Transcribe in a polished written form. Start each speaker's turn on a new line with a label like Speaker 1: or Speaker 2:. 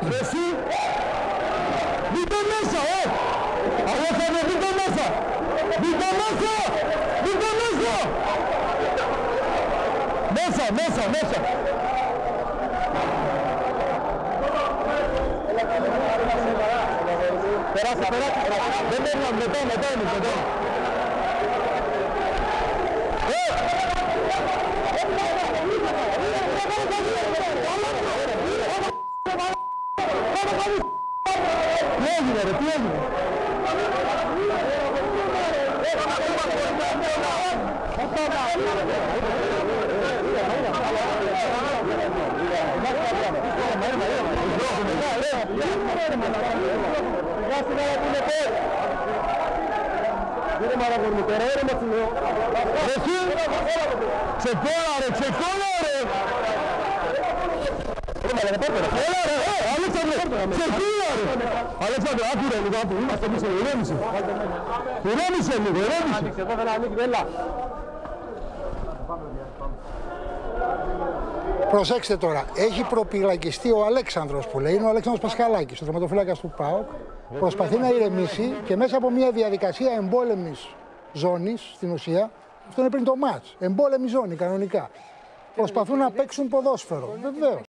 Speaker 1: Εσύ. Μπείτε μέσα, Αλέξανδρε, μπείτε μέσα. Μπείτε μέσα. Μπείτε μέσα. Μέσα. Περάσε. Δεν έρχομαι, μετά είναι. Τι έγινε? Ξεκόλα ρε! Αλέξανδρε, άκουρε λίγο, είμαστε πίσω, ηρέμησε λίγο. Άνοιξε εδώ, δεν ανοίγει, έλα.
Speaker 2: Προσέξτε τώρα, έχει προπυλακιστεί ο Αλέξανδρος που λέει, είναι ο Αλέξανδρος Πασχαλάκης, ο τερματοφύλακας του ΠΑΟΚ. Προσπαθεί να ηρεμήσει και μέσα από μια διαδικασία εμπόλεμης ζώνης, στην ουσία, αυτό είναι πριν το μάτς, εμπόλεμη ζώνη κανονικά. Προσπαθούν να παίξουν ποδόσφαιρο, βεβαίως.